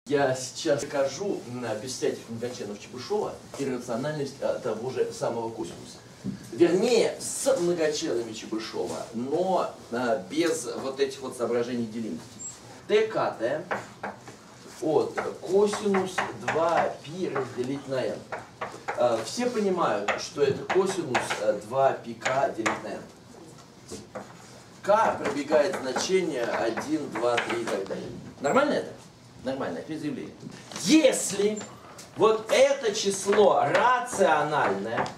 Я сейчас докажу без всяких многочленов Чебышева иррациональность того же самого косинуса. Вернее, с многочленами Чебышева, но без вот этих вот соображений делимости. ТКТ от косинус 2π разделить на n. Все понимают, что это косинус 2πk делить на n. К пробегает значение 1, 2, 3 и так далее. Нормально это? Нормально, это заявление. Если вот это число рациональное,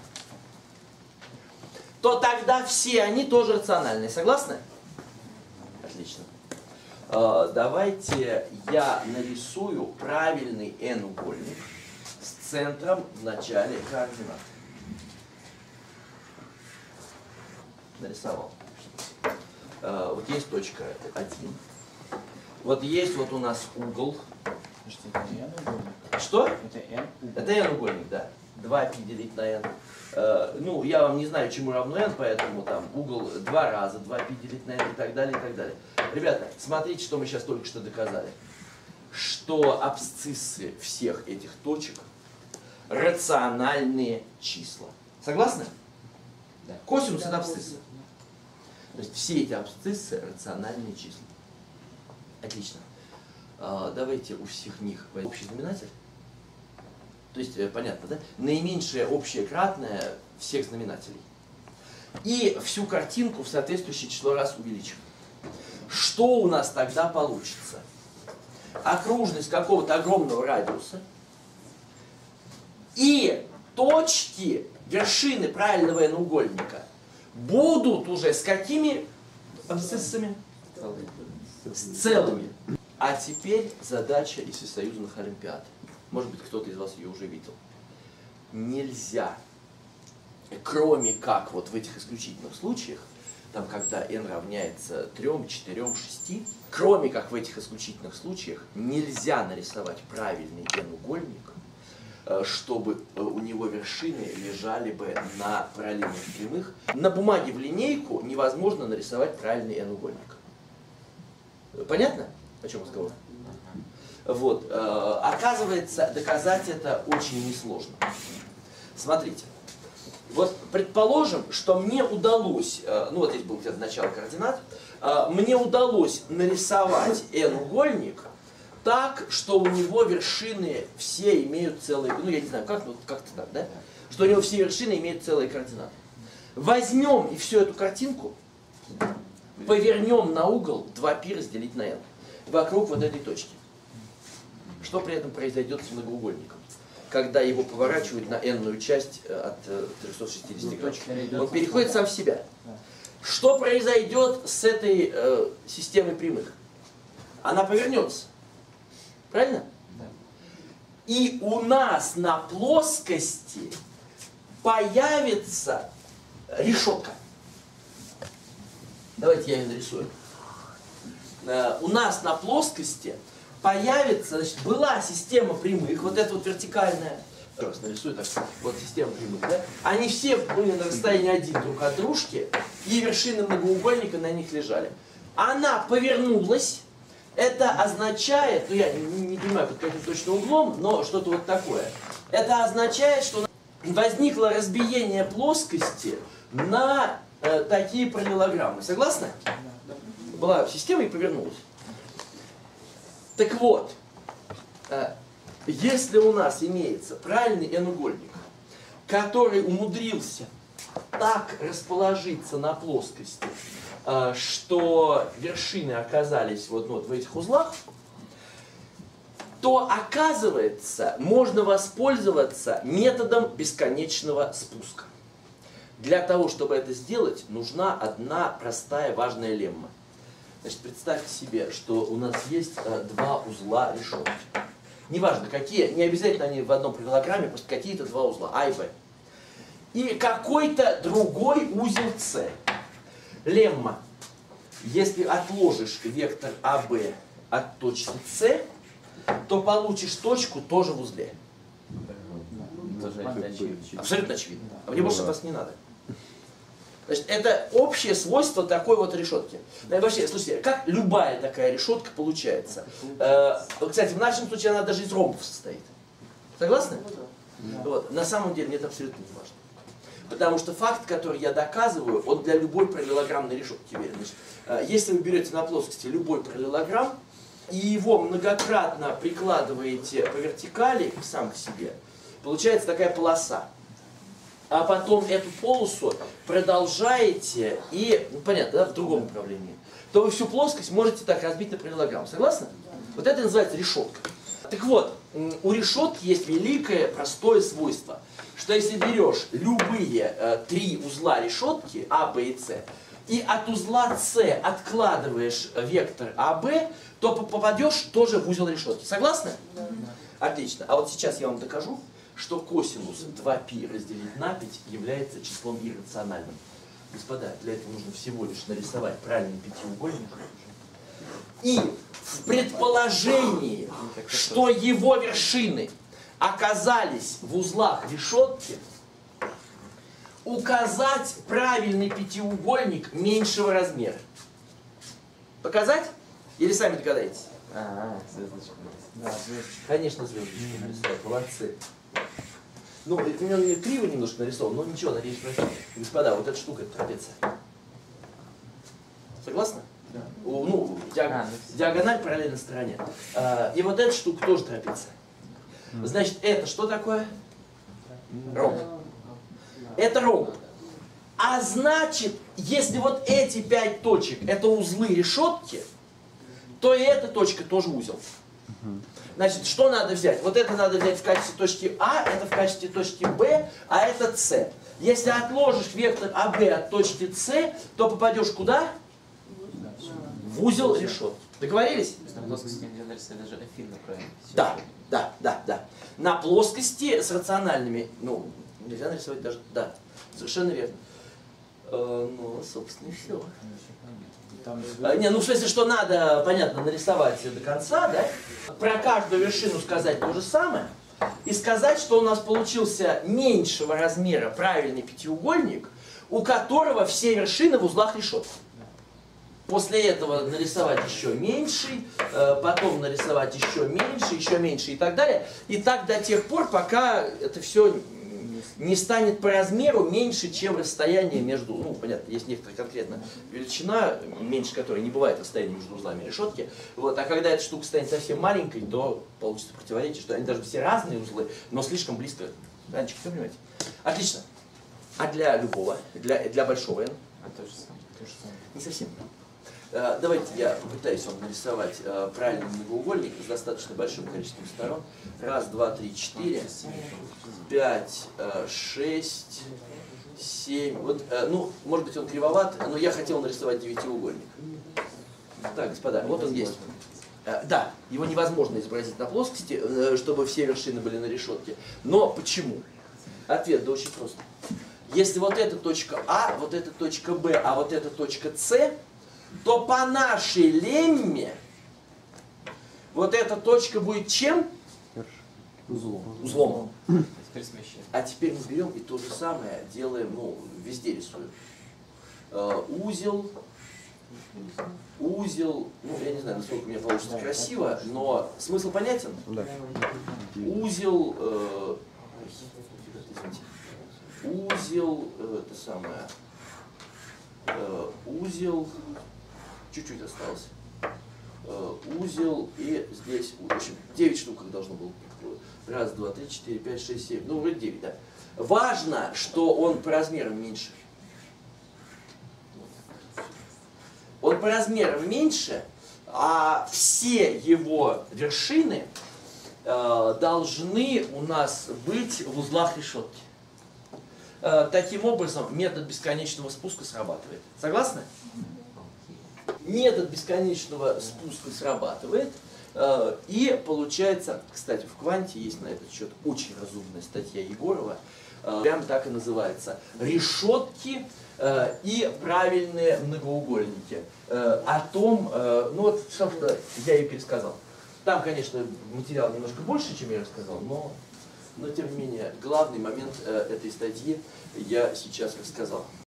то тогда все они тоже рациональные. Согласны? Отлично. Давайте я нарисую правильный n-угольник с центром в начале координат. Нарисовал. Вот есть точка 1. Вот есть вот у нас угол. Это n-угольник? Что? Это n-угольник. Это n-угольник, да. 2π делить на n. Ну, я вам не знаю, чему равно n, поэтому там угол 2 раза 2π делить на n и так далее, и так далее. Ребята, смотрите, что мы сейчас только что доказали. Что абсциссы всех этих точек рациональные числа. Согласны? Да. Косинус это абсциссы. То есть все эти абсциссы рациональные числа. Отлично. Давайте у всех них общий знаменатель. То есть, понятно, да? Наименьшее общее кратное всех знаменателей. И всю картинку в соответствующее число раз увеличим. Что у нас тогда получится? Окружность какого-то огромного радиуса. И точки, вершины правильного n-угольника будут уже с какими абсциссами? С целыми. А теперь задача из всесоюзных олимпиад. Может быть, кто-то из вас ее уже видел. Нельзя, кроме как вот в этих исключительных случаях, там, когда n равняется 3, 4, 6, кроме как в этих исключительных случаях, нельзя нарисовать правильный n-угольник, чтобы у него вершины лежали бы на параллельных прямых. На бумаге в линейку невозможно нарисовать правильный n-угольник. Понятно, о чем разговор? Вот. Оказывается, доказать это очень несложно. Смотрите. Вот предположим, что мне удалось, ну вот здесь был где-то начало координат, мне удалось нарисовать n-угольник так, что у него вершины все имеют целые, ну я не знаю, как, ну как-то так, да? Что у него все вершины имеют целые координаты. Возьмем и всю эту картинку повернем на угол 2π разделить на n вокруг вот этой точки. Что при этом произойдет с многоугольником, когда его поворачивают на n-ную часть от 360 градусов? Он переходит сам в себя. Что произойдет с этой системой прямых? Она повернется. Правильно? Да. И у нас на плоскости появится решетка. Давайте я ее нарисую. У нас на плоскости появится, значит, была система прямых, вот эта вот вертикальная. Сейчас нарисую так, вот система прямых, да? Они все были на расстоянии 1 друг от дружки, и вершины многоугольника на них лежали. Она повернулась, это означает, ну я не понимаю под каким точно углом, но что-то вот такое. Это означает, что возникло разбиение плоскости на такие параллелограммы. Согласны? Была система и повернулась. Так вот, если у нас имеется правильный n-угольник, который умудрился так расположиться на плоскости, что вершины оказались вот в этих узлах, то, оказывается, можно воспользоваться методом бесконечного спуска. Для того, чтобы это сделать, нужна одна простая важная лемма. Значит, представьте себе, что у нас есть два узла решетки. Неважно какие, не обязательно они в одном параллелограмме, просто какие-то два узла, А и Б. И какой-то другой узел С. Лемма. Если отложишь вектор АБ от точки С, то получишь точку тоже в узле. Абсолютно очевидно. А мне больше от вас не надо. Значит, это общее свойство такой вот решетки. Вообще, слушайте, как любая такая решетка получается? Кстати, в нашем случае она даже из ромбов состоит. Согласны? Вот. На самом деле, мне это абсолютно не важно. Потому что факт, который я доказываю, он для любой параллелограммной решетки верен. Значит, если вы берете на плоскости любой параллелограмм и его многократно прикладываете по вертикали сам к себе, получается такая полоса. А потом эту полосу продолжаете и, ну, понятно, да, в другом направлении, то вы всю плоскость можете так разбить на параллелограмм. Согласны? Вот это называется решетка. Так вот, у решетки есть великое простое свойство, что если берешь любые три узла решетки А, Б и С, и от узла С откладываешь вектор АБ, то попадешь тоже в узел решетки. Согласны? Да. Отлично. А вот сейчас я вам докажу, что косинус 2π разделить на 5 является числом иррациональным. Господа, для этого нужно всего лишь нарисовать правильный пятиугольник. И в предположении, что его вершины оказались в узлах решетки, указать правильный пятиугольник меньшего размера. Показать? Или сами догадаетесь? Звездочка. Да, звездочка. Конечно, звездочку нарисовать. Молодцы. Ну, у меня криво немножко нарисован, но ничего, надеюсь, пройдет. Господа, вот эта штука, это трапеция. Согласны? Да. Ну, диагональ параллельно стороне. И вот эта штука тоже трапеция. Значит, это что такое? Ромб. Это ромб. А значит, если вот эти 5 точек это узлы решетки, то и эта точка тоже узел. Значит, что надо взять? Вот это надо взять в качестве точки А, это в качестве точки Б, а это С. Если отложишь вектор АБ от точки С, то попадешь куда? В узел решетки. Договорились? На плоскости нельзя нарисовать даже афин направить. Да. На плоскости с рациональными, ну, нельзя нарисовать даже, да, совершенно верно. Ну, собственно, и все. Не, ну в смысле, что надо, понятно, нарисовать до конца, да? Про каждую вершину сказать то же самое. И сказать, что у нас получился меньшего размера правильный пятиугольник, у которого все вершины в узлах решетки. После этого нарисовать еще меньший, потом нарисовать еще меньше и так далее. И так до тех пор, пока это все не станет по размеру меньше, чем расстояние между, ну, понятно, есть некоторая конкретная величина, меньше которой не бывает расстояние между узлами решетки. Вот, а когда эта штука станет совсем маленькой, то получится противоречие, что они даже все разные узлы, но слишком близко. Раньше, все понимаете? Отлично. А для любого, для большого n? То же самое. Не совсем. Давайте я попытаюсь вам нарисовать правильный многоугольник с достаточно большим количеством сторон. 1, 2, 3, 4, 5, 6, 7. Вот, ну, может быть, он кривоват, но я хотел нарисовать девятиугольник. Так, господа, вот он есть. Да, его невозможно изобразить на плоскости, чтобы все вершины были на решетке. Но почему? Ответ да очень просто. Если вот эта точка А, вот эта точка Б, а вот эта точка С, то по нашей лемме вот эта точка будет чем? Узлом. Теперь смещаем. А теперь мы берем и то же самое делаем, ну, везде рисуем. Узел, ну, я не знаю, насколько у меня получится красиво, но смысл понятен? Да. Узел, это самое, узел, чуть-чуть осталось. Узел и здесь, в общем, 9 штук их должно было. 1, 2, 3, 4, 5, 6, 7. Ну, вроде 9, да. Важно, что он по размерам меньше. Он по размерам меньше, а все его вершины должны у нас быть в узлах решетки. Таким образом, метод бесконечного спуска срабатывает. Согласны? Метод бесконечного спуска срабатывает, и получается, кстати, в кванте есть на этот счет очень разумная статья Егорова, прям так и называется, решетки и правильные многоугольники. О том, ну вот, собственно, я и пересказал. Там, конечно, материал немножко больше, чем я рассказал, но тем не менее, главный момент этой статьи я сейчас рассказал.